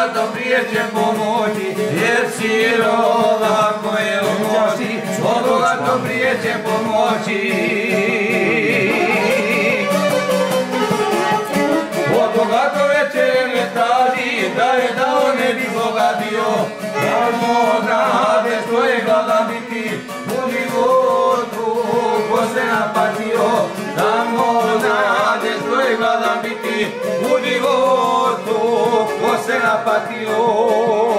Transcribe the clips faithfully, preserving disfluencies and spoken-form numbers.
bogato prije će pomoći, jer sirova koje u moći, od bogato prije će pomoći. Od bogato veće me traži, da je dao ne bi bogatio, da možda svoje glada biti u životu, ko se napatio, da možda svoje glada biti u životu, ko se napatio.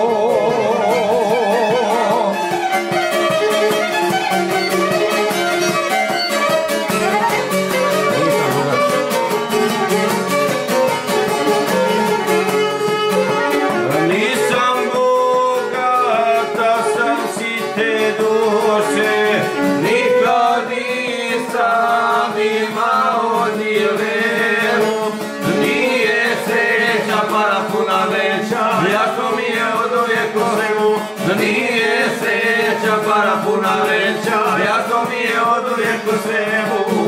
Nije sreća para puna veća, jasno mi je od uvijek u svemu.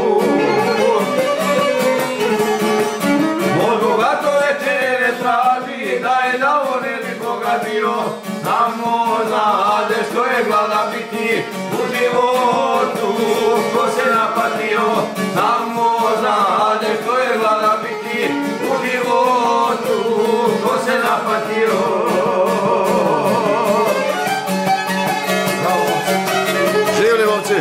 Od bogato večere traži, da je dao ne bi bogatio, samo znade što je glada biti u životu, ko se napatio, samo znade što je glada biti u životu, ko se napatio. Živjeli momci!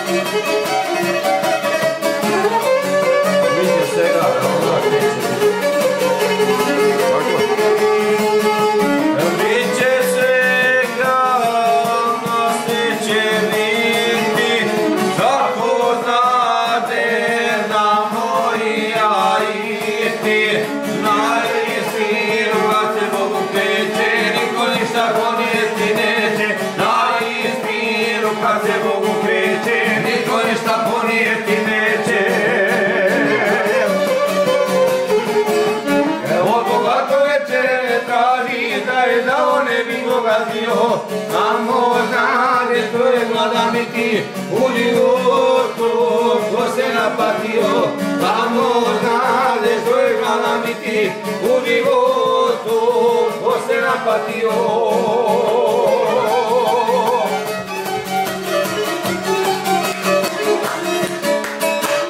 Vidite svega, ono krećete. Tako? Biće svega, ono neće biti, kako znate da moja iti, na istinu kad se Bogu kreće, niko ništa ponijeti neće, na istinu kad se Bogu kreće, niko ništa ponijeti neće. Od bogato večere traži, da je dao ne bi bogatio, samo znade što je glada biti u životu, ko se napatio, samo znade što je glada biti u životu, ko se napatio.